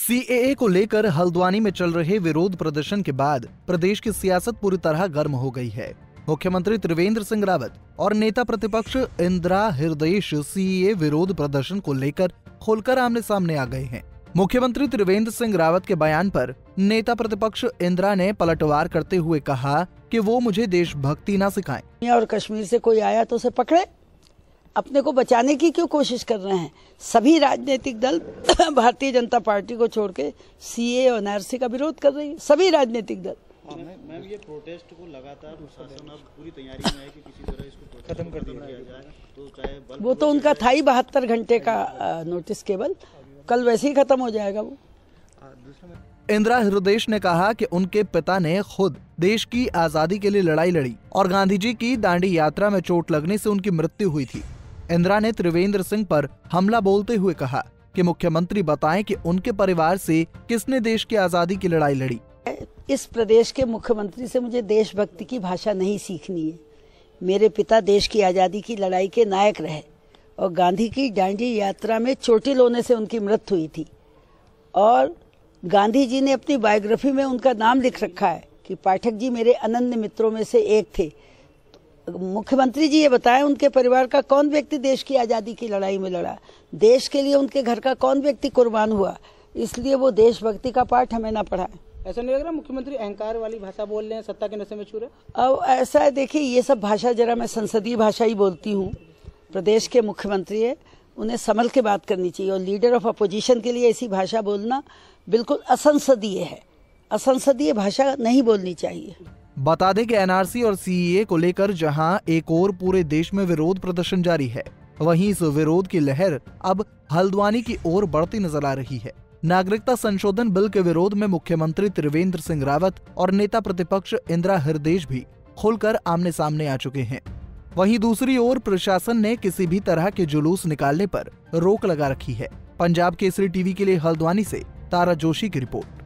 CAA को लेकर हल्द्वानी में चल रहे विरोध प्रदर्शन के बाद प्रदेश की सियासत पूरी तरह गर्म हो गई है। मुख्यमंत्री त्रिवेंद्र सिंह रावत और नेता प्रतिपक्ष इंदिरा हृदयेश सीएए विरोध प्रदर्शन को लेकर खुलकर आमने सामने आ गए हैं। मुख्यमंत्री त्रिवेंद्र सिंह रावत के बयान पर नेता प्रतिपक्ष इंदिरा ने पलटवार करते हुए कहा कि वो मुझे देशभक्ति न सिखाएं। और कश्मीर से कोई आया तो उसे पकड़े, अपने को बचाने की क्यों कोशिश कर रहे हैं? सभी राजनीतिक दल भारतीय जनता पार्टी को छोड़ के सीए और एनआरसी का विरोध कर रही है, सभी राजनीतिक दल। मैम, ये प्रोटेस्ट को लगातार प्रशासन अब पूरी तैयारी में है कि किसी तरह इसको खत्म कर दिया जाए, तो चाहे वो तो उनका था ही 72 घंटे का नोटिस, केवल कल वैसे ही खत्म हो जाएगा वो। इंदिरा हृदयेश ने कहा कि उनके पिता ने खुद देश की आजादी के लिए लड़ाई लड़ी और गांधी जी की दांडी यात्रा में चोट लगने से उनकी मृत्यु हुई थी। इंदिरा ने त्रिवेंद्र सिंह पर हमला बोलते हुए कहा कि मुख्यमंत्री बताएं कि उनके परिवार से किसने देश की आजादी की लड़ाई लड़ी। इस प्रदेश के मुख्यमंत्री से मुझे देशभक्ति की भाषा नहीं सीखनी है। मेरे पिता देश की आजादी की लड़ाई के नायक रहे और गांधी की दांडी यात्रा में चोटिल होने से उनकी मृत्यु हुई थी। और गांधी जी ने अपनी बायोग्राफी में उनका नाम लिख रखा है कि पाठक जी मेरे अनन्य मित्रों में से एक थे। मुख्यमंत्री जी ये बताएं, उनके परिवार का कौन व्यक्ति देश की आजादी की लड़ाई में लड़ा? देश के लिए उनके घर का कौन व्यक्ति कुर्बान हुआ? इसलिए वो देशभक्ति का पाठ हमें ना पढ़ाएं। ऐसा नहीं लग रहा मुख्यमंत्री अहंकार वाली भाषा बोल रहे हैं, सत्ता के नशे में चूर है? अब ऐसा है, देखिए ये सब भाषा जरा मैं संसदीय भाषा ही बोलती हूँ। प्रदेश के मुख्यमंत्री है, उन्हें संभल के बात करनी चाहिए और लीडर ऑफ अपोजिशन के लिए ऐसी भाषा बोलना बिल्कुल असंसदीय है। असंसदीय भाषा नहीं बोलनी चाहिए। बता दें कि एनआरसी और सीएए को लेकर जहां एक और पूरे देश में विरोध प्रदर्शन जारी है, वहीं इस विरोध की लहर अब हल्द्वानी की ओर बढ़ती नजर आ रही है। नागरिकता संशोधन बिल के विरोध में मुख्यमंत्री त्रिवेंद्र सिंह रावत और नेता प्रतिपक्ष इंदिरा हृदयेश भी खुलकर आमने सामने आ चुके हैं। वहीं दूसरी ओर प्रशासन ने किसी भी तरह के जुलूस निकालने पर रोक लगा रखी है। पंजाब केसरी टीवी के लिए हल्द्वानी से तारा जोशी की रिपोर्ट।